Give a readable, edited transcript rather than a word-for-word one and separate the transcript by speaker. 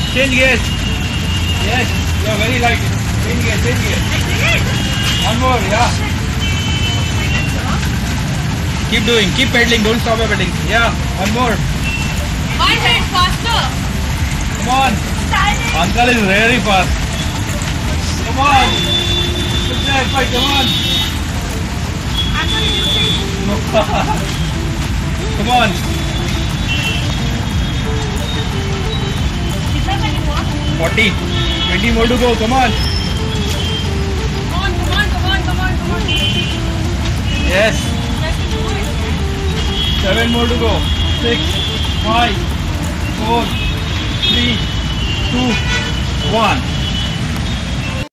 Speaker 1: Change gears. Yes, you're very light. Change gears, change gears. One more, yeah. Keep doing, keep pedaling, don't stop your pedaling. Yeah, one more.
Speaker 2: My head faster.
Speaker 1: Come on. Uncle is very fast. Come on. Good job, fight, come on. Come on. 40. 20 more to go, come on.
Speaker 2: Come on.
Speaker 1: Yes. 7 more to go. 6, 5, 4, 3, 2, 1.